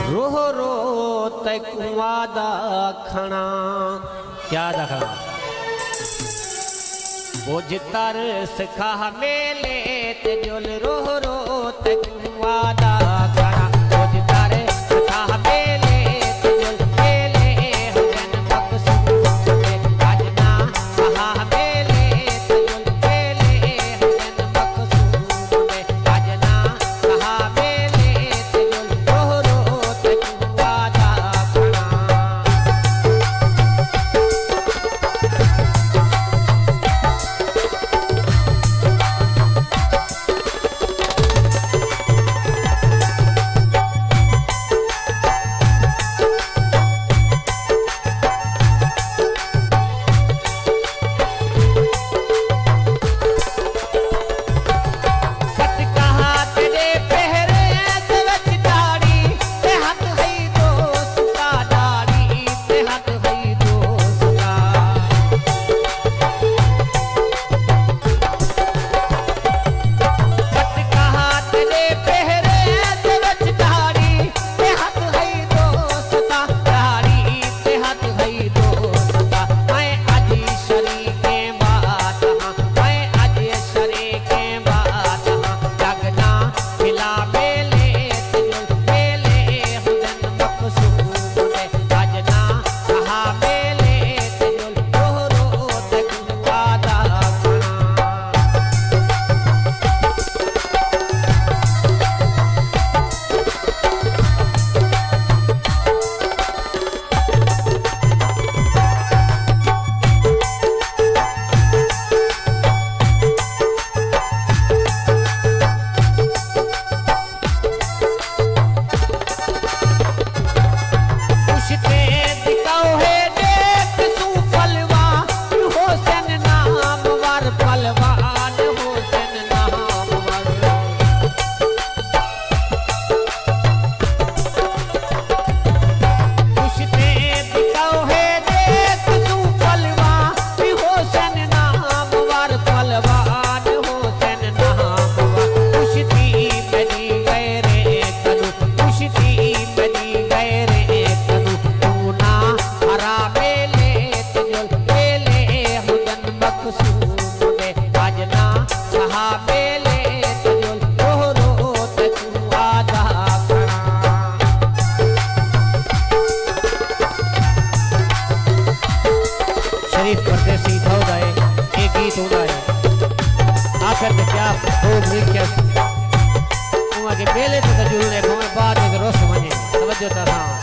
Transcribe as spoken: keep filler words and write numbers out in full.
रोह रो तक वादा खना क्या दखना बोझ तर सिखा मेले ते जोल रोह रो तक वादा खना बोझ तर सिखा मेले ते जोल मेले हजन मकसूद में राजना कहा मेले ते जोल मेले हजन मकसूद में राजना कहा मेले ते जोल रोह रो तक वादा खना परदेसी धौदा है एक गीत होता है आखिर में क्या हो क्या तुम आगे मेले तो जरूर है हमें बाद में रोस मने तवज्जो था।